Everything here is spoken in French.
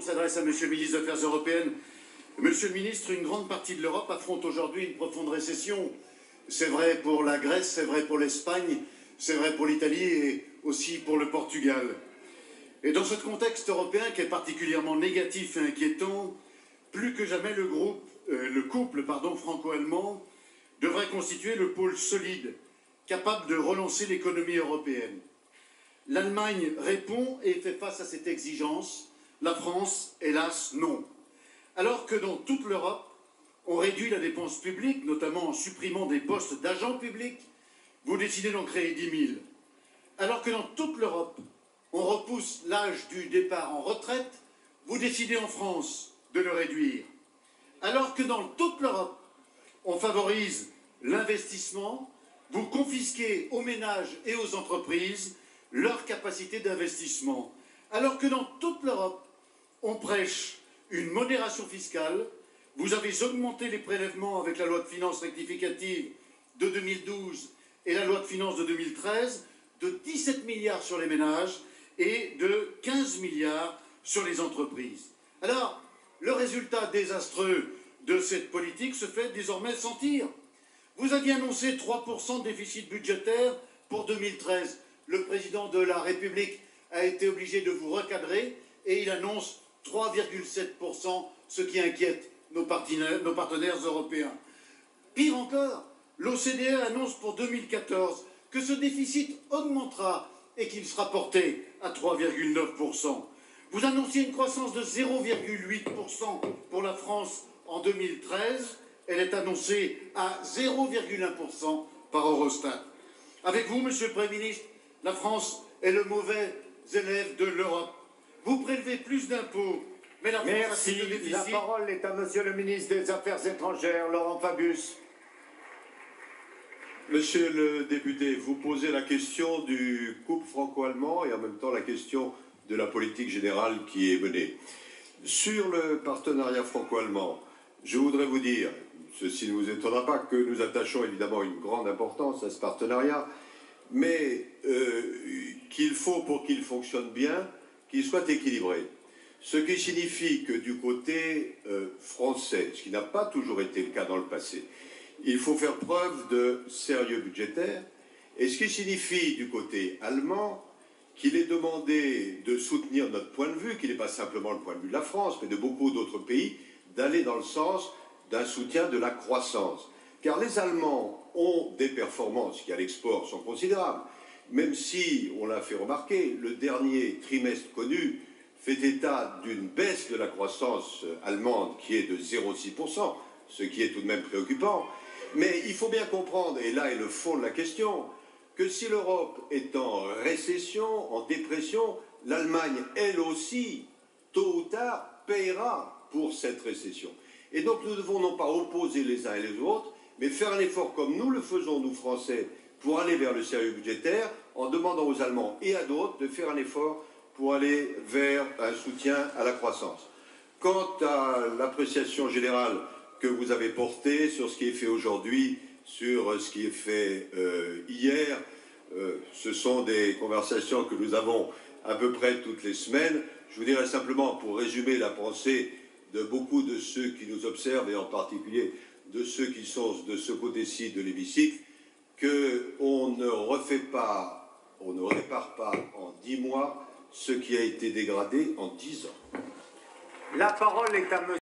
S'adresse à Monsieur le ministre des Affaires européennes. Monsieur le ministre, une grande partie de l'Europe affronte aujourd'hui une profonde récession. C'est vrai pour la Grèce, c'est vrai pour l'Espagne, c'est vrai pour l'Italie et aussi pour le Portugal. Et dans ce contexte européen qui est particulièrement négatif et inquiétant, plus que jamais le couple franco-allemand devrait constituer le pôle solide, capable de relancer l'économie européenne. L'Allemagne répond et fait face à cette exigence. La France, hélas, non. Alors que dans toute l'Europe, on réduit la dépense publique, notamment en supprimant des postes d'agents publics, vous décidez d'en créer 10 000. Alors que dans toute l'Europe, on repousse l'âge du départ en retraite, vous décidez en France de le réduire. Alors que dans toute l'Europe, on favorise l'investissement, vous confisquez aux ménages et aux entreprises leur capacité d'investissement. Alors que dans toute l'Europe, on prêche une modération fiscale, vous avez augmenté les prélèvements avec la loi de finances rectificative de 2012 et la loi de finances de 2013 de 17 milliards sur les ménages et de 15 milliards sur les entreprises. Alors, le résultat désastreux de cette politique se fait désormais sentir. Vous aviez annoncé 3% de déficit budgétaire pour 2013. Le président de la République a été obligé de vous recadrer et il annonce 3,7%, ce qui inquiète nos partenaires européens. Pire encore, l'OCDE annonce pour 2014 que ce déficit augmentera et qu'il sera porté à 3,9%. Vous annonciez une croissance de 0,8% pour la France en 2013. Elle est annoncée à 0,1% par Eurostat. Avec vous, Monsieur le Premier ministre, la France est le mauvais élève de l'Europe. Vous prélevez plus d'impôts, mais la France a plus de déficit. La parole est à Monsieur le ministre des Affaires étrangères, Laurent Fabius. Monsieur le député, vous posez la question du couple franco-allemand et en même temps la question de la politique générale qui est menée. Sur le partenariat franco-allemand, je voudrais vous dire, ceci ne vous étonnera pas, que nous attachons évidemment une grande importance à ce partenariat, mais qu'il faut, pour qu'il fonctionne bien, qu'il soit équilibré. Ce qui signifie que du côté français, ce qui n'a pas toujours été le cas dans le passé, il faut faire preuve de sérieux budgétaire, et ce qui signifie du côté allemand qu'il est demandé de soutenir notre point de vue, qui n'est pas simplement le point de vue de la France, mais de beaucoup d'autres pays, d'aller dans le sens d'un soutien de la croissance. Car les Allemands ont des performances qui à l'export sont considérables, même si, on l'a fait remarquer, le dernier trimestre connu fait état d'une baisse de la croissance allemande qui est de 0,6%, ce qui est tout de même préoccupant. Mais il faut bien comprendre, et là est le fond de la question, que si l'Europe est en récession, en dépression, l'Allemagne, elle aussi, tôt ou tard, paiera pour cette récession. Et donc nous devons non pas opposer les uns et les autres, mais faire un effort comme nous le faisons, nous Français, pour aller vers le sérieux budgétaire, en demandant aux Allemands et à d'autres de faire un effort pour aller vers un soutien à la croissance. Quant à l'appréciation générale que vous avez portée sur ce qui est fait aujourd'hui, sur ce qui est fait hier, ce sont des conversations que nous avons à peu près toutes les semaines. Je vous dirais simplement, pour résumer la pensée de beaucoup de ceux qui nous observent, et en particulier de ceux qui sont de ce côté-ci de l'hémicycle, qu'on ne refait pas, on ne répare pas en 10 mois ce qui a été dégradé en 10 ans. La parole est à Monsieur